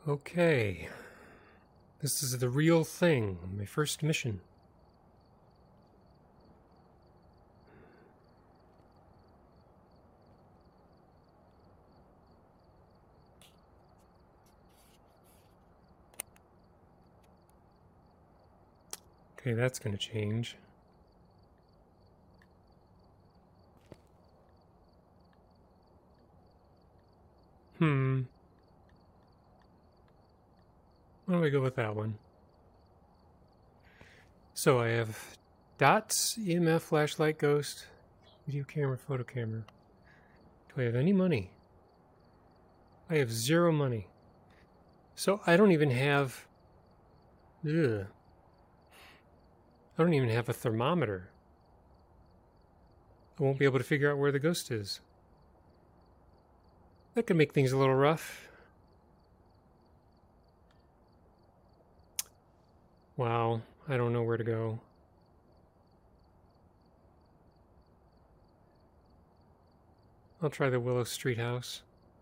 Okay. This is the real thing. My first mission. Okay, that's going to change. Why don't we go with that one? So I have dots, EMF, flashlight, ghost, video camera, photo camera. Do I have any money? I have 0 money. So I don't even have... Ugh. I don't even have a thermometer. I won't be able to figure out where the ghost is. That could make things a little rough. Wow, I don't know where to go. I'll try the Willow Street house.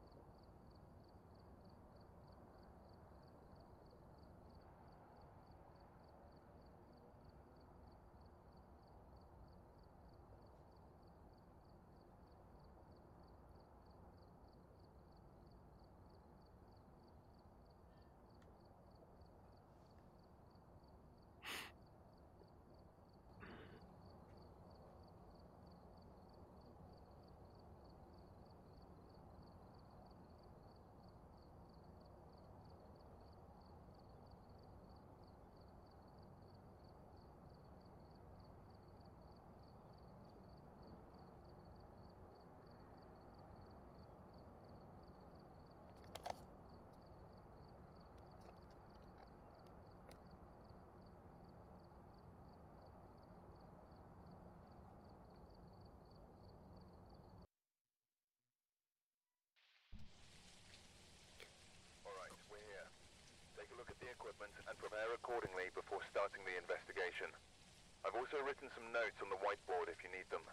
And prepare accordingly before starting the investigation. I've also written some notes on the whiteboard if you need them.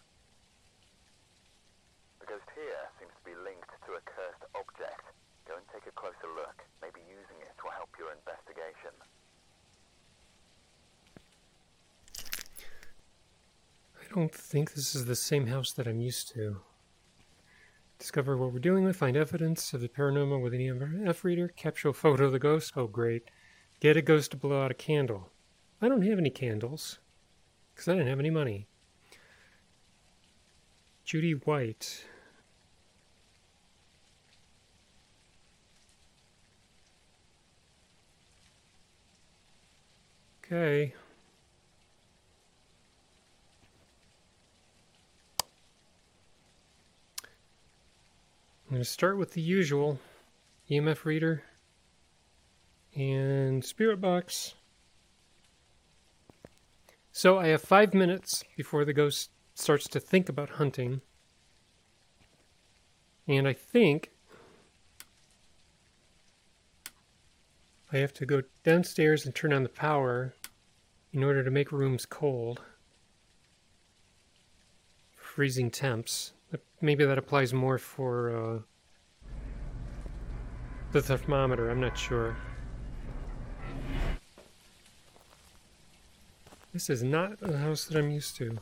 The ghost here seems to be linked to a cursed object. Go and take a closer look. Maybe using it will help your investigation. I don't think this is the same house that I'm used to. Discover what we're dealing with, find evidence of the paranormal with an EMF reader, capture a photo of the ghost. Oh, great. Get a ghost to blow out a candle. I don't have any candles, because I didn't have any money. Judy White. Okay. I'm going to start with the usual EMF reader and spirit box. So I have 5 minutes before the ghost starts to think about hunting. And I think I have to go downstairs and turn on the power in order to make rooms cold. Freezing temps. Maybe that applies more for the thermometer, I'm not sure. This is not a house that I'm used to.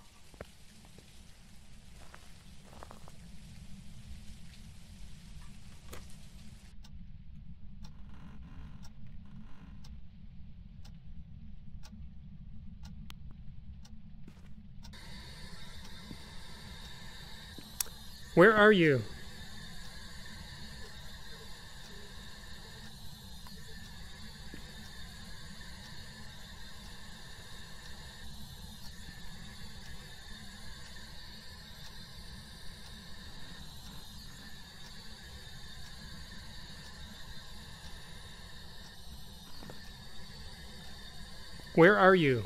Where are you? Where are you?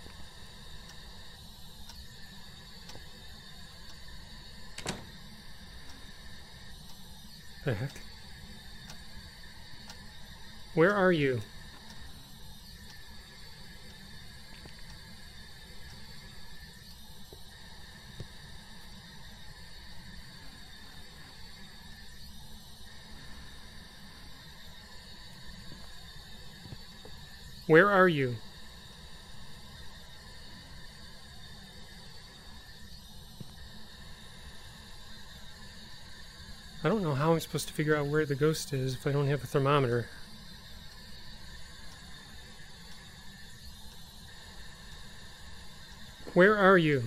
The heck? Where are you? Where are you? I don't know how I'm supposed to figure out where the ghost is if I don't have a thermometer. Where are you?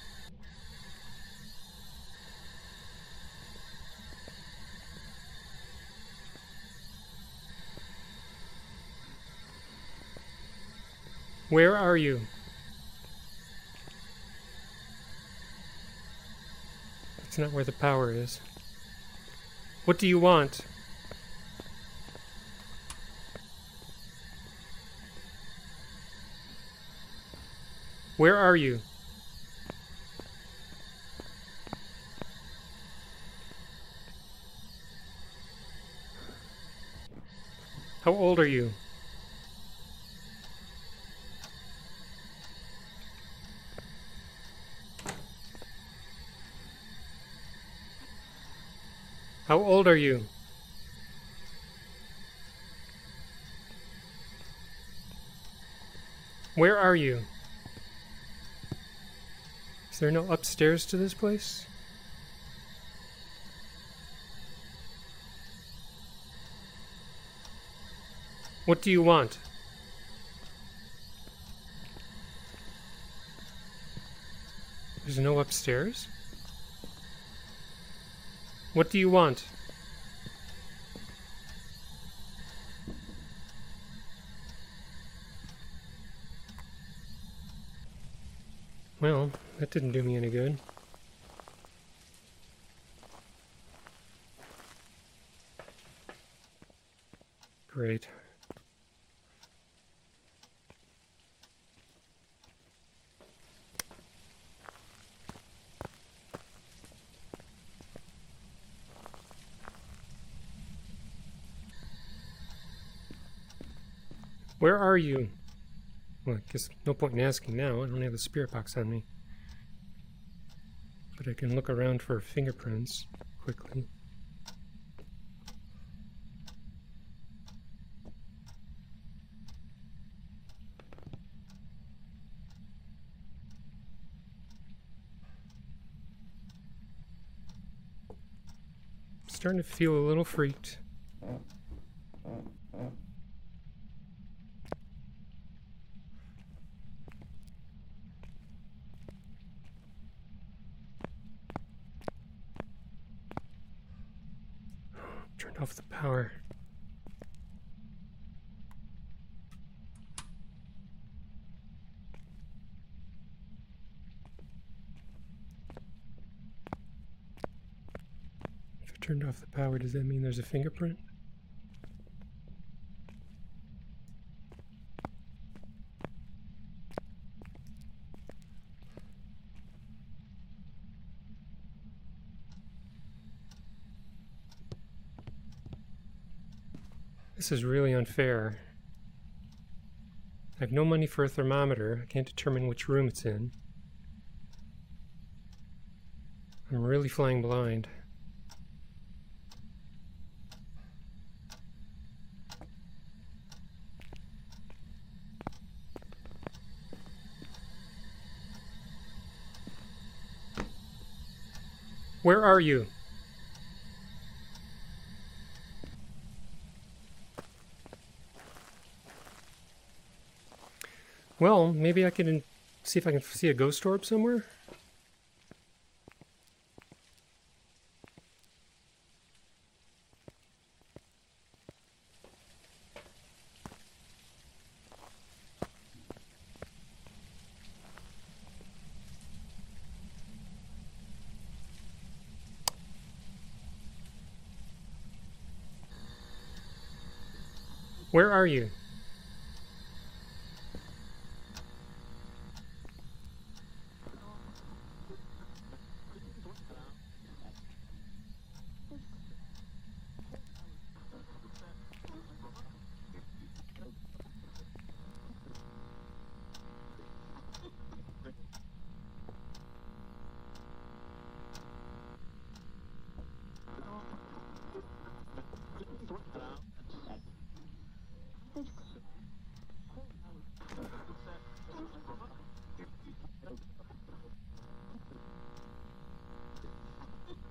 Where are you? That's not where the power is. What do you want? Where are you? How old are you? How old are you? Where are you? Is there no upstairs to this place? What do you want? There's no upstairs? What do you want? Well, that didn't do me any good. Great. Where are you? Well, I guess no point in asking now. I don't have the spirit box on me. But I can look around for fingerprints quickly. I'm starting to feel a little freaked. Turned off the power. If I turned off the power, does that mean there's a fingerprint? This is really unfair. I have no money for a thermometer. I can't determine which room it's in. I'm really flying blind. Where are you? Well, maybe I can see if I can see a ghost orb somewhere. Where are you?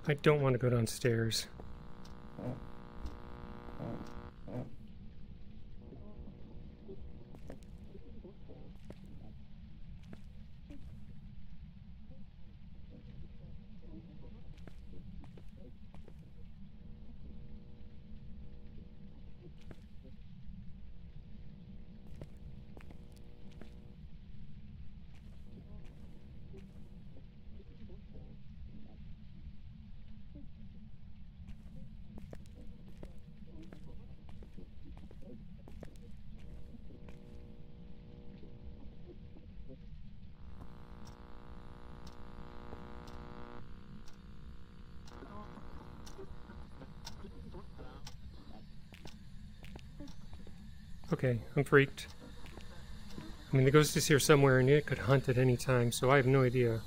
I don't want to go downstairs. Okay, I'm freaked. I mean, the ghost is here somewhere and it could hunt at any time, so I have no idea.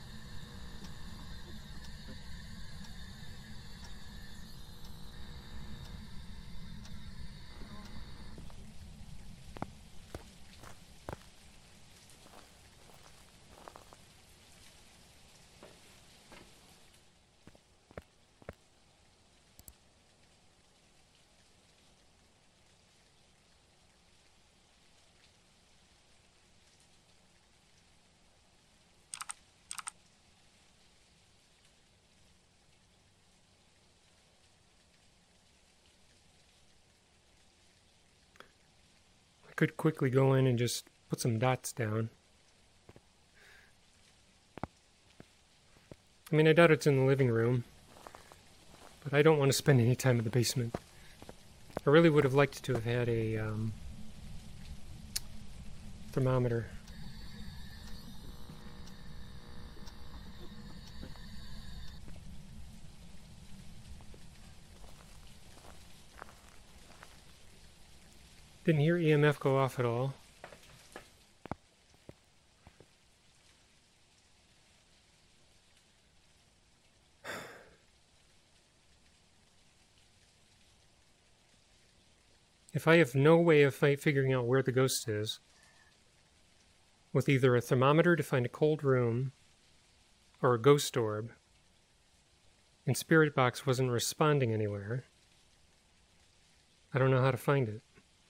I could quickly go in and just put some dots down. I mean, I doubt it's in the living room, but I don't want to spend any time in the basement. I really would have liked to have had a thermometer. Didn't hear EMF go off at all. If I have no way of figuring out where the ghost is, with either a thermometer to find a cold room or a ghost orb, and Spirit Box wasn't responding anywhere, I don't know how to find it.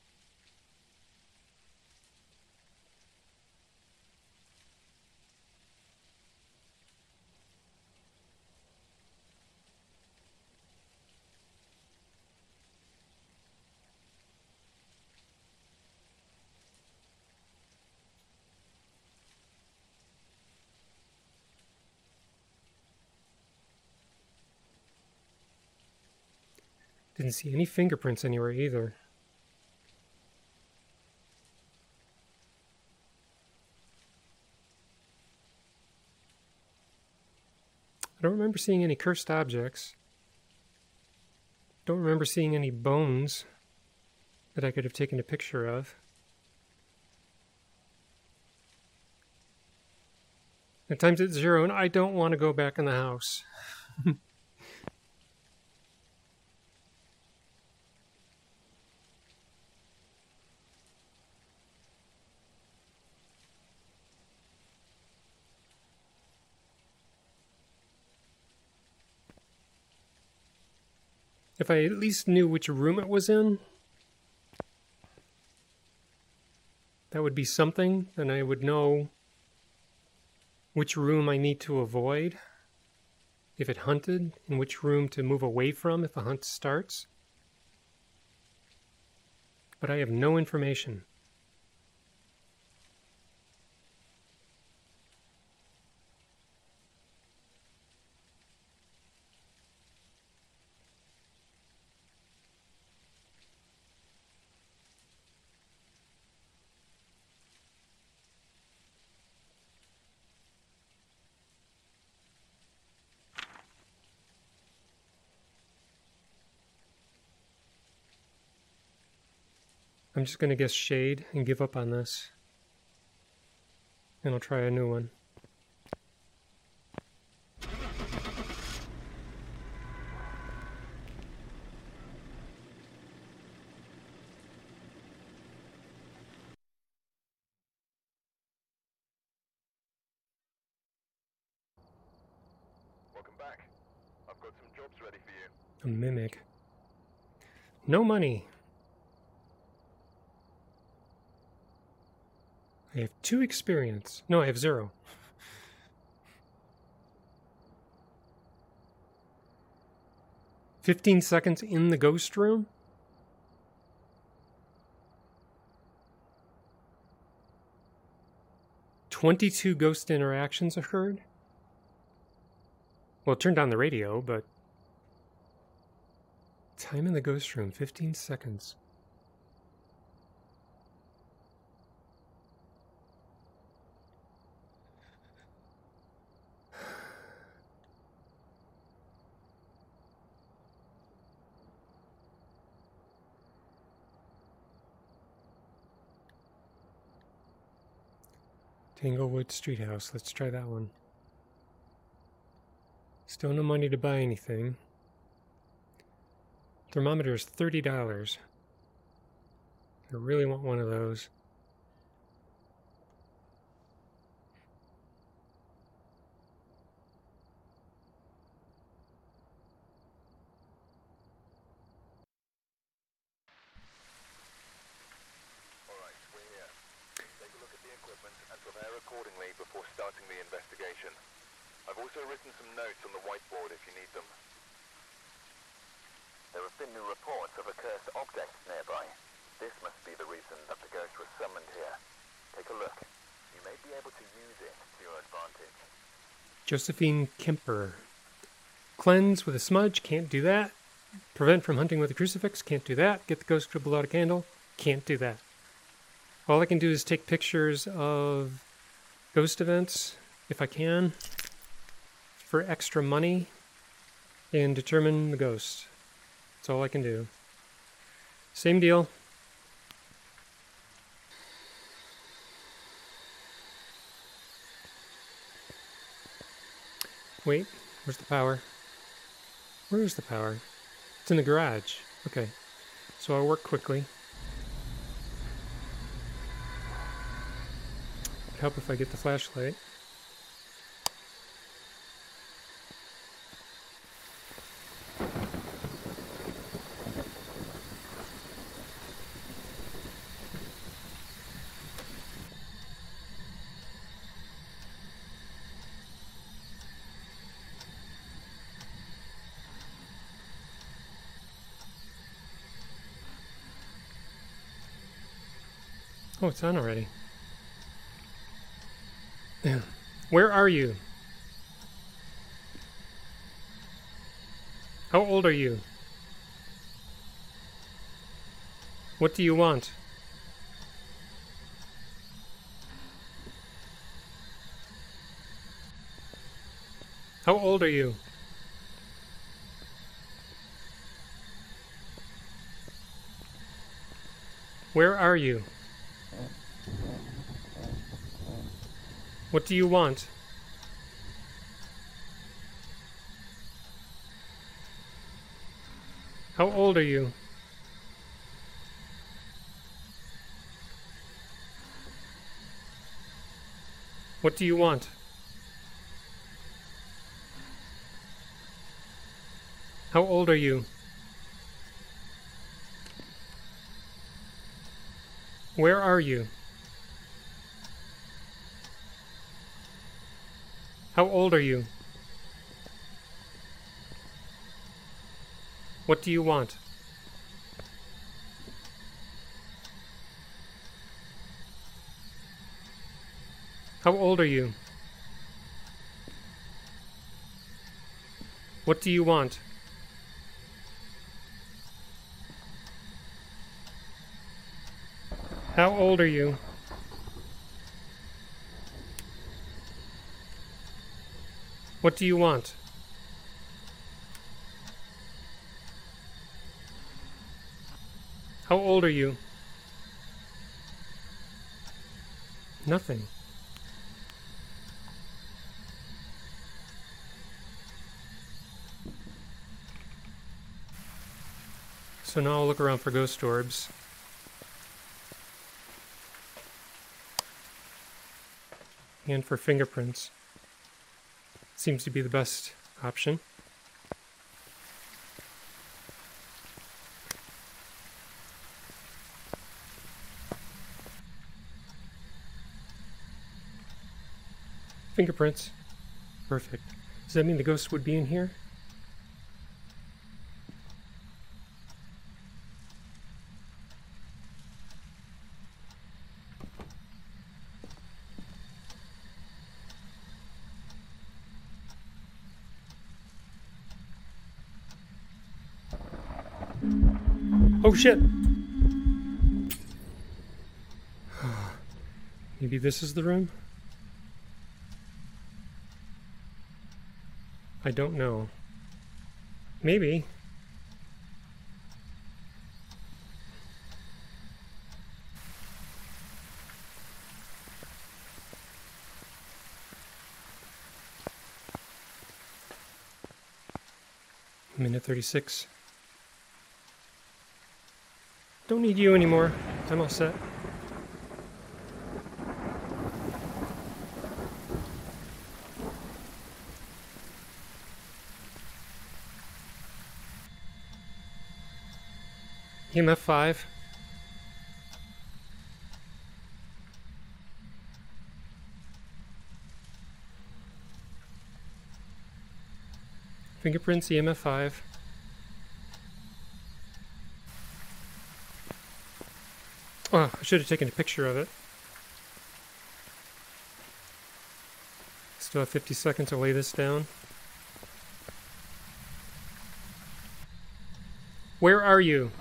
Didn't see any fingerprints anywhere either. I don't remember seeing any cursed objects. Don't remember seeing any bones that I could have taken a picture of. At time's at 0, and I don't want to go back in the house. If I at least knew which room it was in, that would be something. Then I would know which room I need to avoid if it hunted, and which room to move away from if the hunt starts. But I have no information. I'm just going to guess shade and give up on this. And I'll try a new one. Welcome back. I've got some jobs ready for you. A mimic. No money. I have 2 experience. No, I have 0. "15 seconds in the ghost room?" "22 ghost interactions occurred?" Well, it turned on the radio, but... Time in the ghost room, 15 seconds. Tanglewood Street House. Let's try that one. Still no money to buy anything. Thermometer is $30. I really want one of those. Alright, we're here. Take a look at the equipment and prepare accordingly before starting the investigation. I've also written some notes on the whiteboard if you need them. There have been new reports of a cursed object nearby. This must be the reason that the ghost was summoned here. Take a look. You may be able to use it to your advantage. Josephine Kemper. Cleanse with a smudge. Can't do that. Prevent from hunting with a crucifix. Can't do that. Get the ghost to blow out a candle. Can't do that. All I can do is take pictures of ghost events, if I can, for extra money, and determine the ghost. That's all I can do. Same deal. Wait, where's the power? Where is the power? It's in the garage. Okay, so I'll work quickly. It'd help if I get the flashlight. Oh, it's on already. Where are you? How old are you? What do you want? How old are you? Where are you? What do you want? How old are you? What do you want? How old are you? Where are you? How old are you? What do you want? How old are you? What do you want? How old are you? What do you want? How old are you? Nothing. So now I'll look around for ghost orbs. And for fingerprints. Seems to be the best option. Fingerprints. Perfect. Does that mean the ghost would be in here? Oh shit! Maybe this is the room? I don't know. Maybe. Minute 36. Don't need you anymore. I'm all set. EMF 5. Fingerprints, EMF 5. Oh, I should have taken a picture of it. Still have 50 seconds to lay this down. Where are you?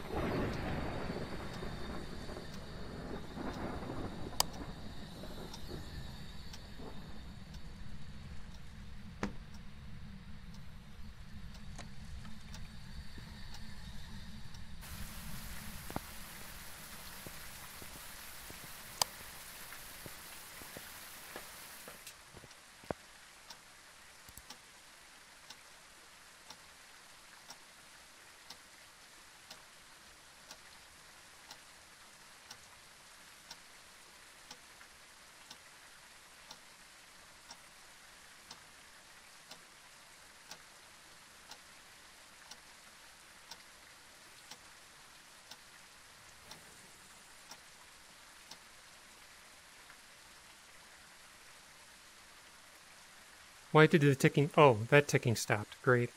Why did the ticking... Oh, that ticking stopped. Great.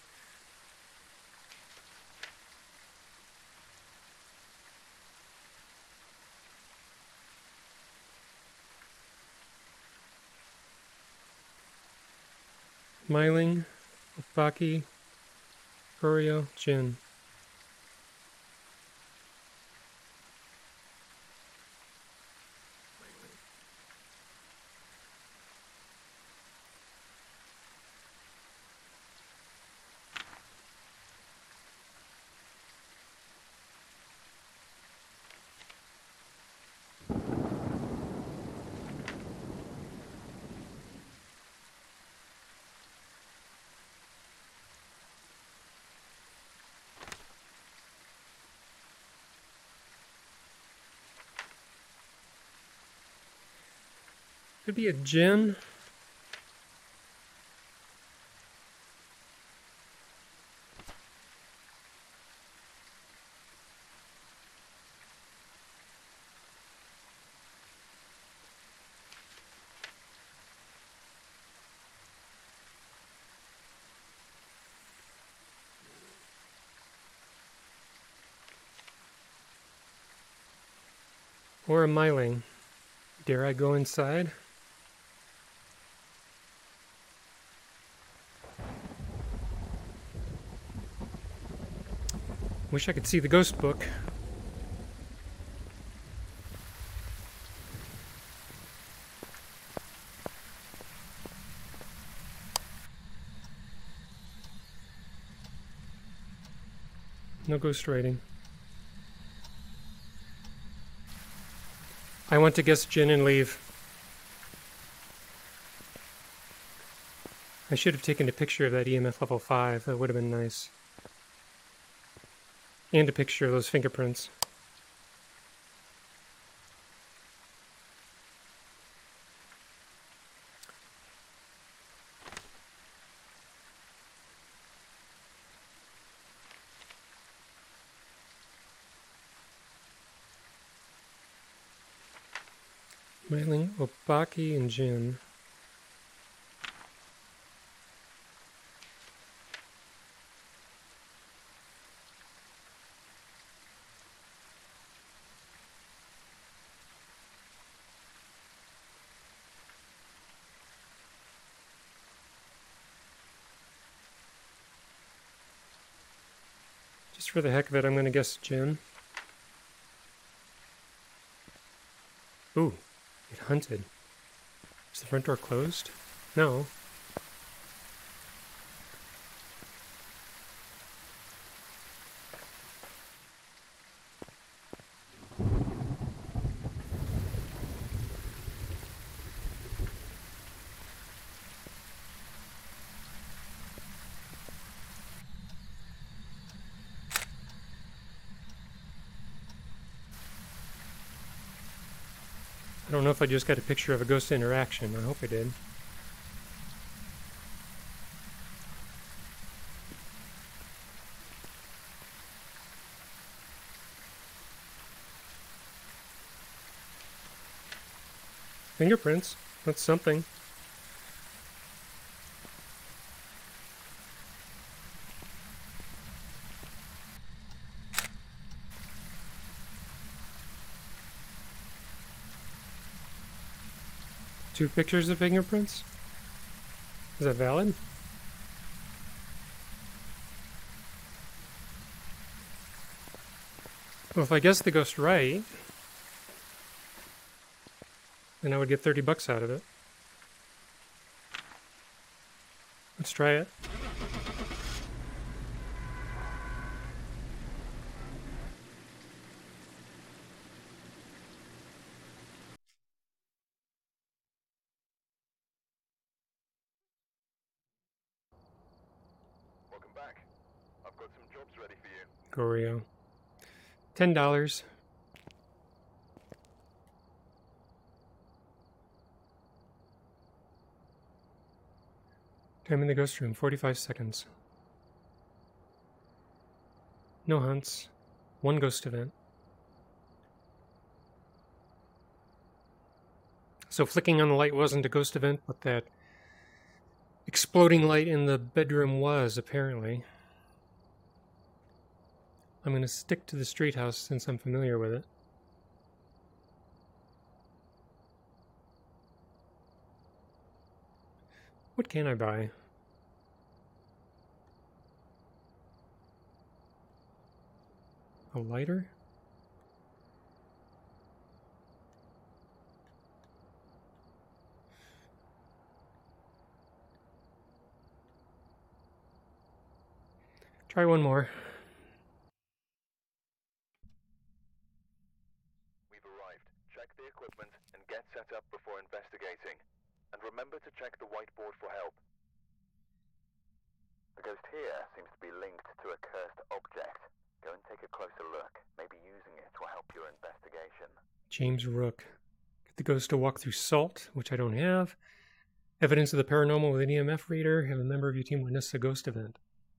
Myling, Baki, Oreo, Jin. Could be a Jin. Or a Myling. Dare I go inside? Wish I could see the ghost book. No ghost writing. I want to guess Jin and leave. I should have taken a picture of that EMF level 5. That would have been nice. And a picture of those fingerprints. Myling, Obaki, and Jin. Just for the heck of it, I'm going to guess gin. Ooh, it hunted. Is the front door closed? No. I don't know if I just got a picture of a ghost interaction. I hope I did. Fingerprints. That's something. Two pictures of fingerprints? Is that valid? Well, if I guess the ghost right, then I would get $30 out of it. Let's try it. Welcome back. I've got some jobs ready for you. Goreo. $10. Time in the ghost room, 45 seconds. No hunts. One ghost event. So flicking on the light wasn't a ghost event, but that exploding light in the bedroom was, apparently. I'm going to stick to the street house since I'm familiar with it. What can I buy? A lighter? Try one more. We've arrived. Check the equipment and get set up before investigating. And remember to check the whiteboard for help. The ghost here seems to be linked to a cursed object. Go and take a closer look. Maybe using it will help your investigation. James Rook. Get the ghost to walk through salt, which I don't have. Evidence of the paranormal with an EMF reader. Have a member of your team witness a ghost event.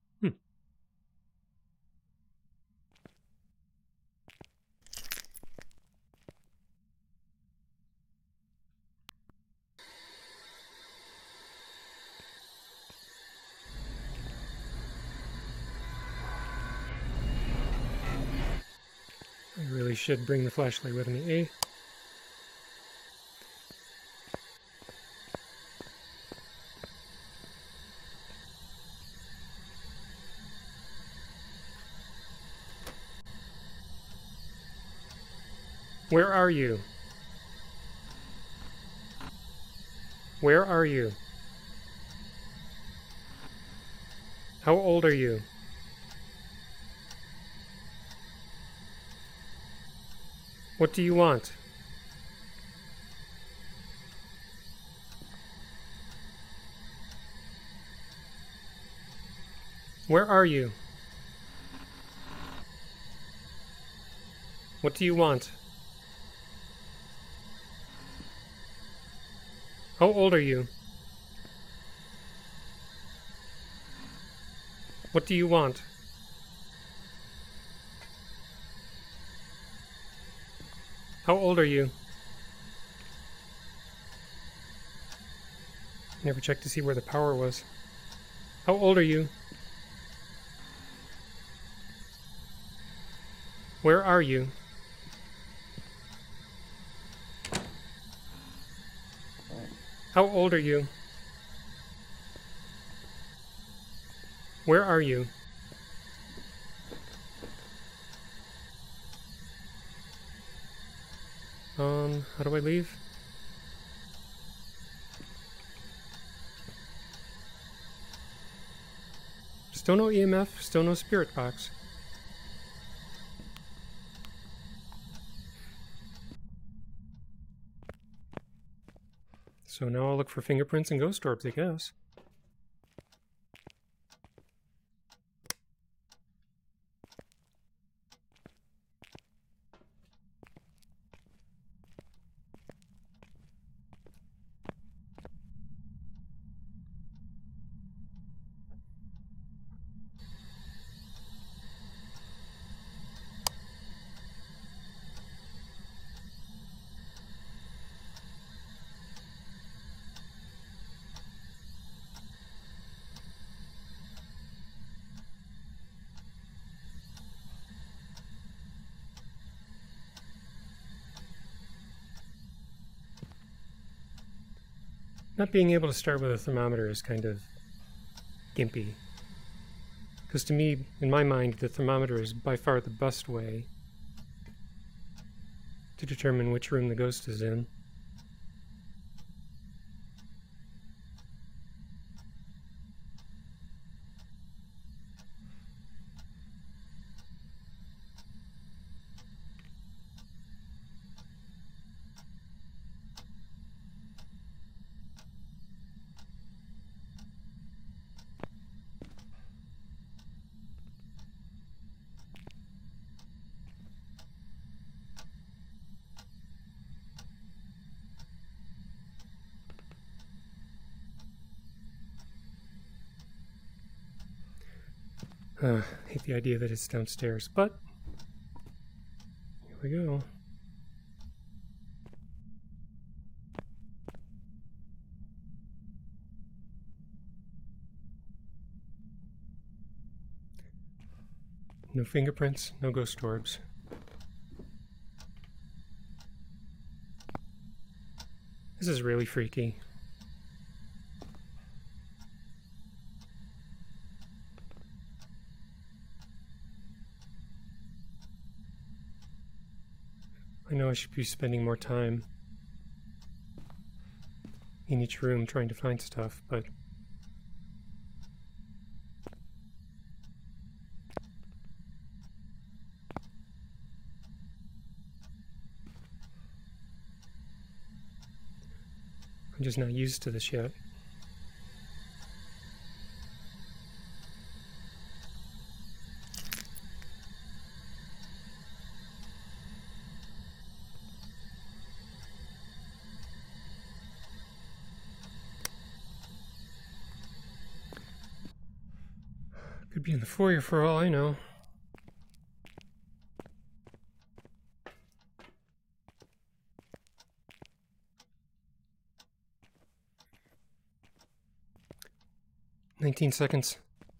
I really should bring the flashlight with me, eh? Where are you? Where are you? How old are you? What do you want? Where are you? What do you want? How old are you? What do you want? How old are you? Never checked to see where the power was. How old are you? Where are you? How old are you? Where are you? How do I leave? Still no EMF, still no spirit box. So now I'll look for fingerprints and ghost orbs, I guess. Not being able to start with a thermometer is kind of gimpy. Because to me, in my mind, the thermometer is by far the best way to determine which room the ghost is in. Hate the idea that it's downstairs, but here we go. No fingerprints, no ghost orbs. This is really freaky. I know I should be spending more time in each room trying to find stuff, but I'm just not used to this yet. Could be in the foyer for all I know. "19 seconds.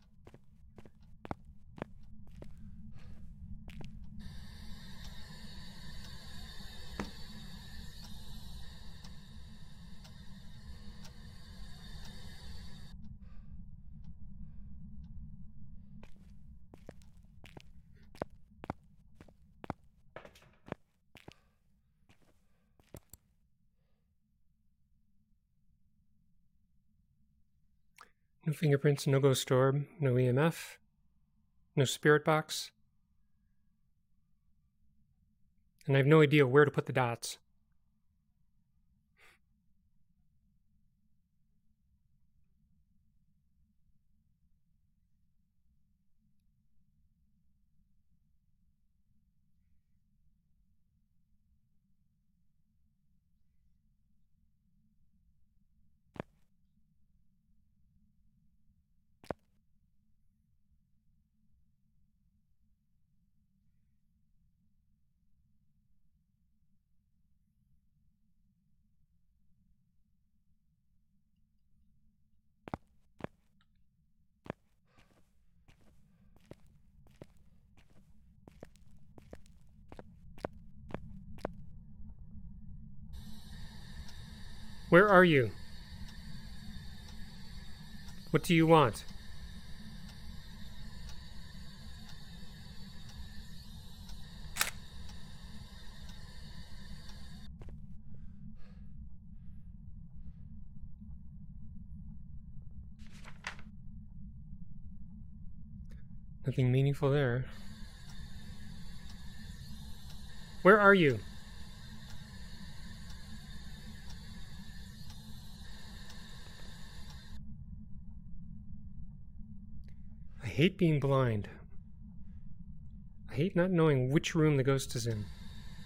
No fingerprints, no ghost orb, no EMF, no spirit box. And I have no idea where to put the dots. Where are you? What do you want? Nothing meaningful there. Where are you? I hate being blind. I hate not knowing which room the ghost is in.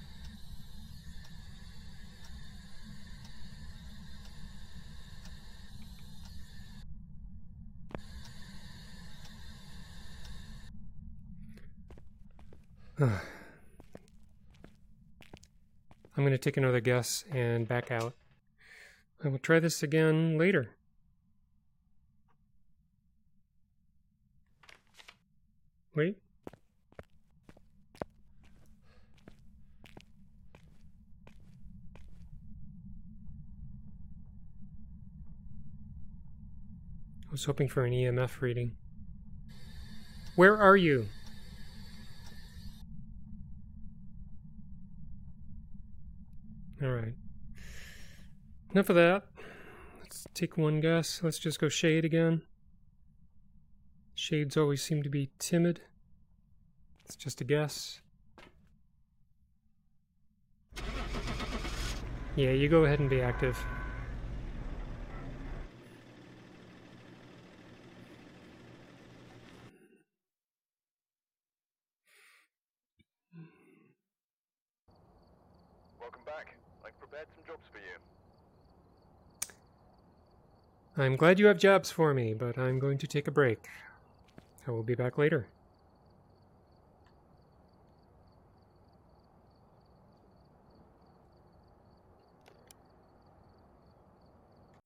I'm going to take another guess and back out. I will try this again later. Wait. I was hoping for an EMF reading. Where are you? Alright. Enough of that. Let's take one guess. Let's just go shade again. Shades always seem to be timid. It's just a guess. Yeah, you go ahead and be active. Welcome back. I've prepared some jobs for you. I'm glad you have jobs for me, but I'm going to take a break. I will be back later.